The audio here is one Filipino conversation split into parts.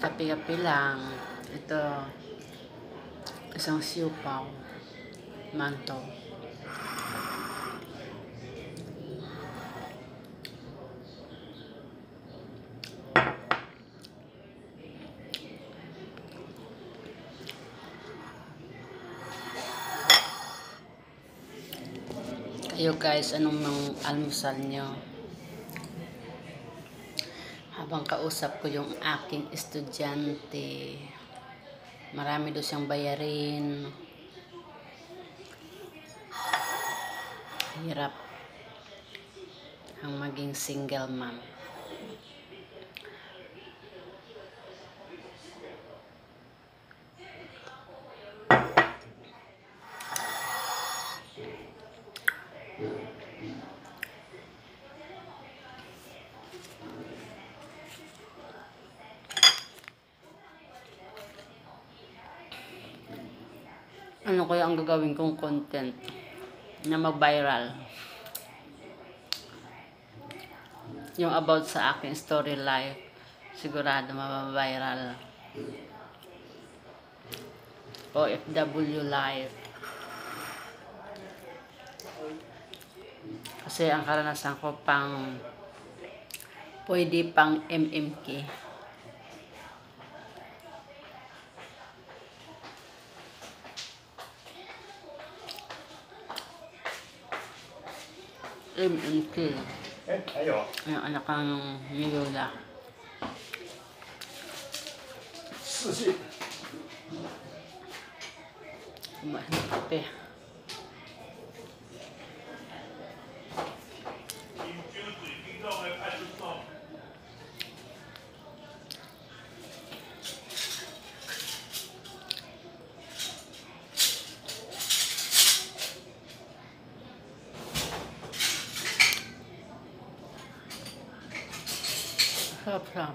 Kape-kape lang. Ito, isang siupaw. Manto. Kayo guys, anong almusal nyo? Habang kausap ko yung aking estudyante, marami daw siyang bayarin. Hirap ang maging single mom. Ano kaya ang gagawin kong content na mag-viral? Yung about sa aking story life, sigurado mababiral. OFW life. Kasi ang karanasan ko pwede pang MMK. MMK. Yung anak ng Yola. Kumain ng kape. Sarap-sarap.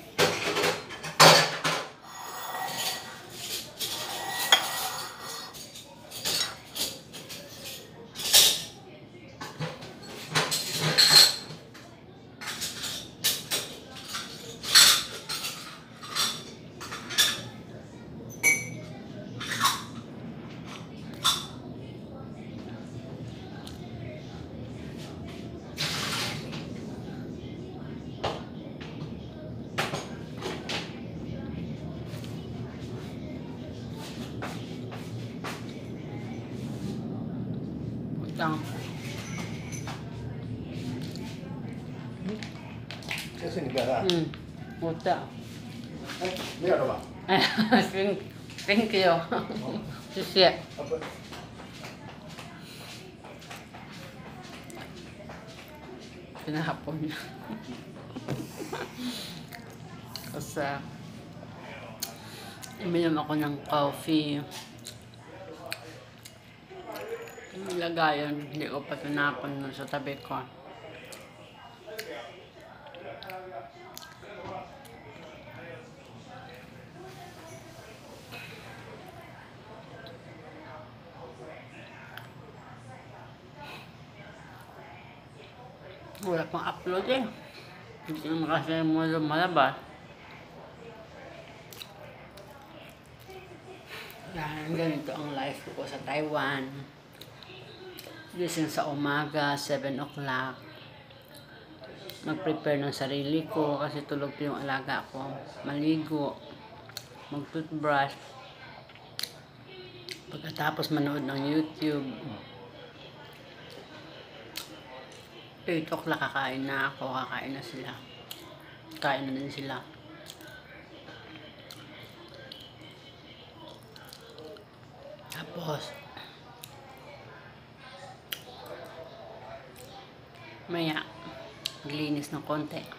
这是你的啊？ 我的。 哎，没有了吧？ 哎，thank you，谢谢。Pinahapon niya. Kasi, uminom ako ng coffee. Yung lagayan, hindi ko pa tinapon sa tabi ko. Wala pang upload eh. Hindi naman kasi mo lumalabas. Yan, ganito ang life ko sa Taiwan. Gising sa umaga, 7 o'clock. Mag-prepare ng sarili ko kasi tulog pa yung alaga ko. Maligo. Mag-toothbrush. Pagkatapos manood ng YouTube. 8 o'clock kakain na ako, kakain na sila. Kain na din sila. Tapos, maya, maglinis ng konti.